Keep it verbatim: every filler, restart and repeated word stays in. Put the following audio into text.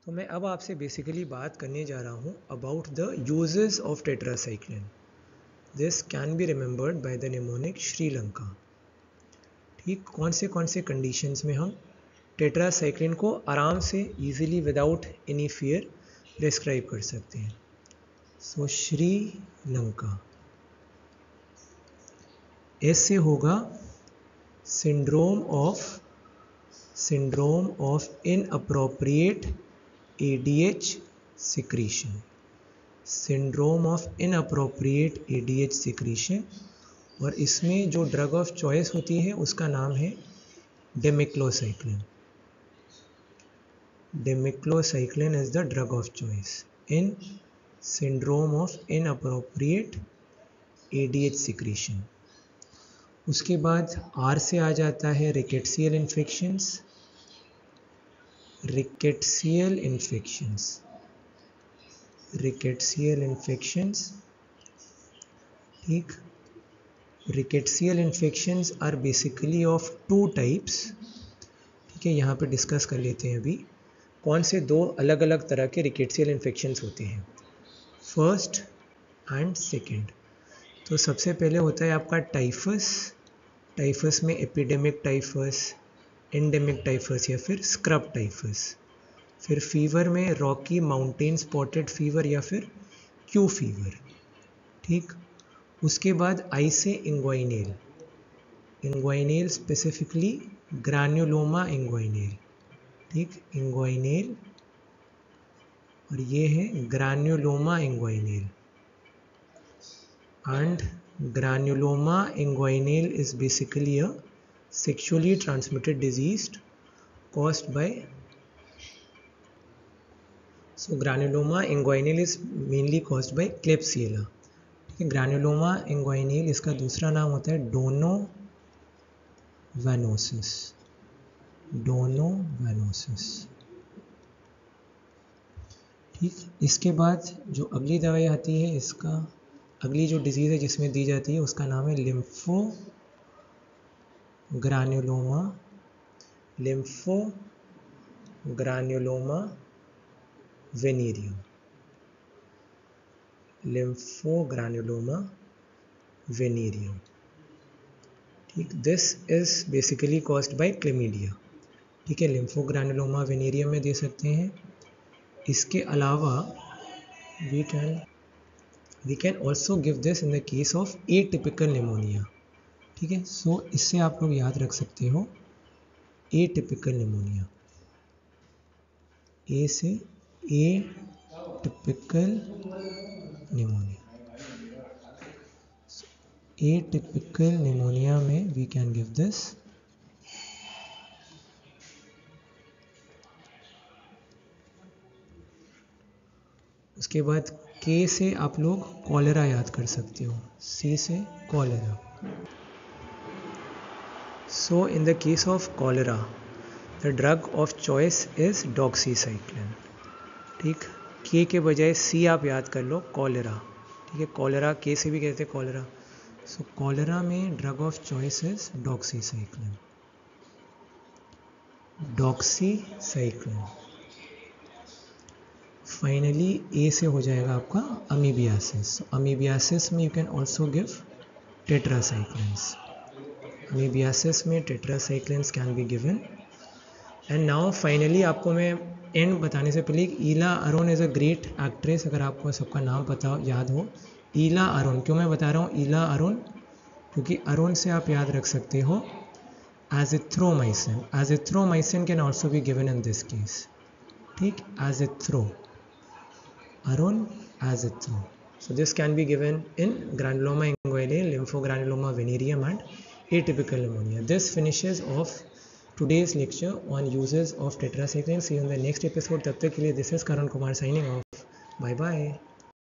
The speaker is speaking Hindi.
तो मैं अब आपसे बेसिकली बात करने जा रहा हूँ about the uses of tetracycline. This can be remembered by the mnemonic Sri Lanka. ठीक, कौन से कौन से कंडीशंस में हम टेट्रासाइक्लिन को आराम से easily without any fear prescribe कर सकते हैं. सो श्रीलंका ऐसे होगा syndrome of syndrome of inappropriate A D H secretion. Syndrome of inappropriate A D H secretion. और इसमें जो ड्रग ऑफ चॉइस होती है उसका नाम है demeclocycline. Demeclocycline is the drug of choice in syndrome of inappropriate A D H secretion. उसके बाद R से आ जाता है rickettsial infections. Rickettsial infections rickettsial infections ठीक, rickettsial infections are basically of two types. ठीक है, यहाँ पे डिस्कस कर लेते हैं अभी कौन से दो अलग अलग तरह के रिकेट्सियल इन्फेक्शंस होते हैं, फर्स्ट एंड सेकंड. तो सबसे पहले होता है आपका टाइफस. टाइफस में एपिडेमिक टाइफस, एंडेमिक टाइफस या फिर स्क्रब टाइफस. फिर फीवर में रॉकी माउंटेन स्पॉटेड फीवर या फिर क्यू फीवर. ठीक, उसके बाद आई से इंग्वाइनेल. इंग्वाइनेल स्पेसिफिकली ग्रान्युलोमा इंग्वाइनेल. ठीक, इंग्वाइनेल और ये है granuloma inguinale. And granuloma inguinale is basically a sexually transmitted disease caused by so granuloma inguinale is mainly caused by Klebsiella. ठीक है, ग्रान्युलोमा इंग्वाइनेल इसका दूसरा नाम होता है डोनोवेनोसिस. डोनोवेनोसिस. ठीक, इसके बाद जो अगली दवाई आती है, इसका अगली जो डिजीज़ है जिसमें दी जाती है उसका नाम है lympho granuloma. Lympho granuloma venereum. Lympho granuloma venereum. ठीक, this is basically caused by chlamydia. ठीक है, लिम्फो ग्रान्युलोमा वेनेरियम में दे सकते हैं. इसके अलावा we can we can also give this in the case of atypical pneumonia. ठीक है, सो इससे आप लोग याद रख सकते हो एटिपिकल निमोनिया. ए से एटिपिकल निमोनिया. एटिपिकल निमोनिया में वी कैन गिव दिस. उसके बाद के से आप लोग कॉलेरा याद कर सकते हो. सी से cholera. So in the case of cholera, the drug of choice is doxycycline. ठीक, के के बजाय सी आप याद कर लो, कॉलेरा. ठीक है, कॉलेरा के से भी कहते हैं कॉलेरा. सो कॉलेरा में drug of choice is doxycycline. Doxycycline. Finally A से हो जाएगा आपका अमीबियासिस. अमीबियासिस में you can also give tetracyclines. Amoebiasis में tetracyclines can be given. And now finally आपको मैं एंड बताने से पहले Ila Arun is a great actress. अगर आपको सबका नाम पता हो, याद हो, ईला अरोन. क्यों मैं बता रहा हूँ ईला अरोन? क्योंकि अरोन से आप याद रख सकते हो azithromycin. Azithromycin can also be given in this case. ठीक, azithro अरोन एजिथ्रो. So this can be given in granuloma inguinale, lymphogranuloma venereum and atypical pneumonia. This finishes off today's lecture on uses of tetracycline. See you in the next episode. तब तक के लिए this is Karan Kumar signing off. Bye bye.